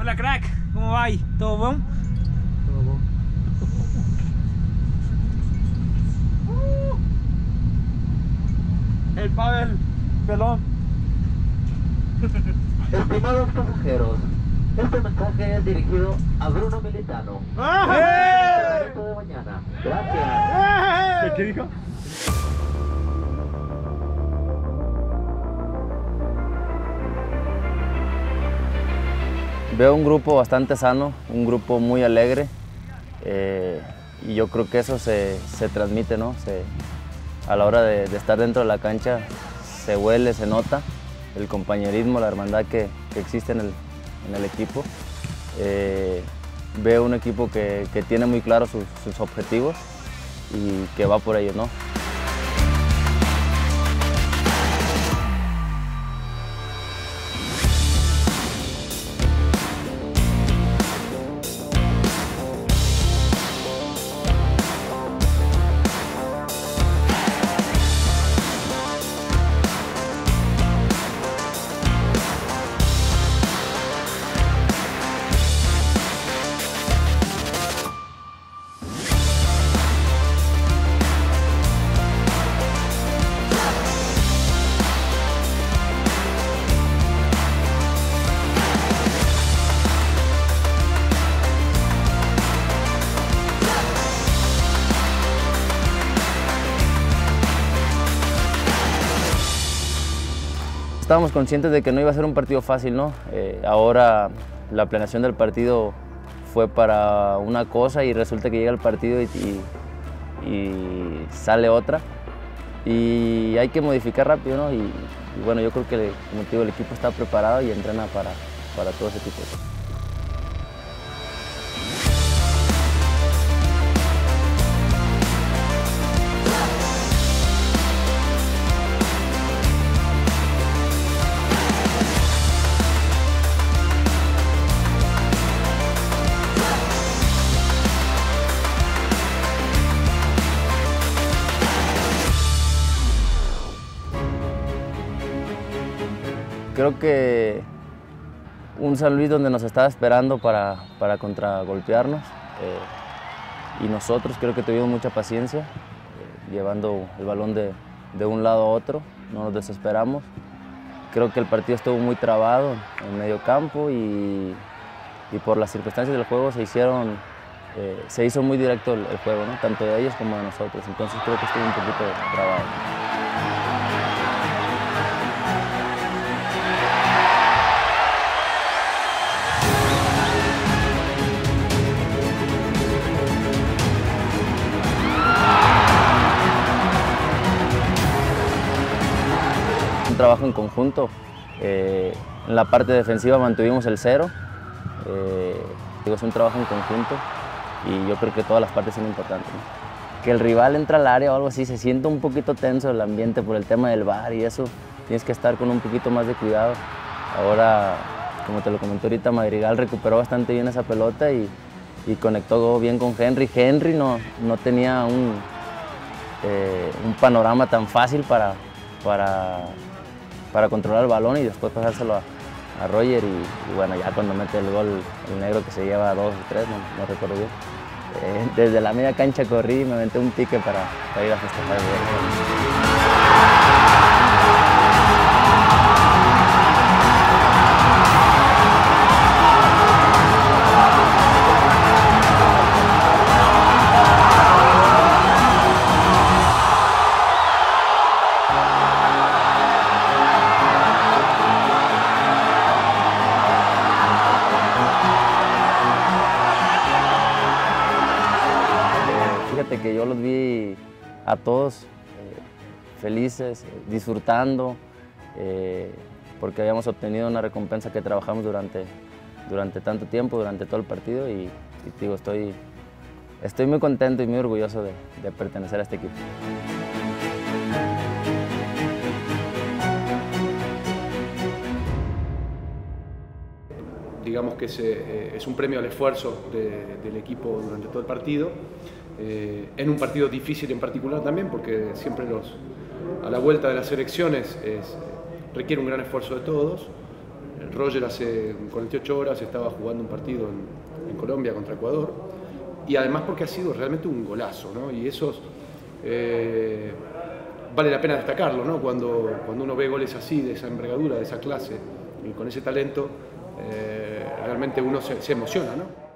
Hola crack, ¿cómo va ahí? ¿Todo bom? Todo bom. El Pavel pelón. Estimados pasajeros, este mensaje es dirigido a Bruno Militano. ¡Eh! De mañana. Gracias. ¿Qué dijo? Veo un grupo bastante sano, un grupo muy alegre y yo creo que eso se transmite, ¿no? A la hora de estar dentro de la cancha se huele, se nota el compañerismo, la hermandad que existe en el equipo. Veo un equipo que tiene muy claros sus objetivos y que va por ellos, ¿no? Estábamos conscientes de que no iba a ser un partido fácil, ¿no? Ahora la planeación del partido fue para una cosa y resulta que llega el partido y sale otra. Y hay que modificar rápido, ¿no? Y bueno, yo creo que, como te digo, el equipo está preparado y entrena para todo ese tipo de cosas. Creo que un San Luis donde nos estaba esperando para contragolpearnos y nosotros creo que tuvimos mucha paciencia llevando el balón de un lado a otro, no nos desesperamos. Creo que el partido estuvo muy trabado en medio campo y por las circunstancias del juego se hizo muy directo el juego, ¿no? Tanto de ellos como de nosotros, entonces creo que estuvo un poquito trabado. Un trabajo en conjunto. En la parte defensiva mantuvimos el 0. Es un trabajo en conjunto y yo creo que todas las partes son importantes, ¿no? Que el rival entra al área o algo así, se siente un poquito tenso el ambiente por el tema del VAR y eso. Tienes que estar con un poquito más de cuidado. Ahora, como te lo comenté ahorita, Madrigal recuperó bastante bien esa pelota y conectó bien con Henry. Henry no tenía un panorama tan fácil para controlar el balón y después pasárselo a Roger y bueno, ya cuando mete el gol el negro que se lleva 2 o 3, no recuerdo bien. Desde la media cancha corrí y me aventé un pique para ir a festejar el gol. Fíjate que yo los vi a todos felices, disfrutando, porque habíamos obtenido una recompensa que trabajamos durante tanto tiempo, durante todo el partido y te digo, estoy muy contento y muy orgulloso de pertenecer a este equipo. Digamos que es un premio al esfuerzo del equipo durante todo el partido, en un partido difícil en particular también, porque siempre a la vuelta de las elecciones requiere un gran esfuerzo de todos. Roger hace 48 horas estaba jugando un partido en Colombia contra Ecuador, y además porque ha sido realmente un golazo, ¿no? Y eso vale la pena destacarlo, ¿no? Cuando uno ve goles así, de esa envergadura, de esa clase, y con ese talento, realmente uno se emociona, ¿no?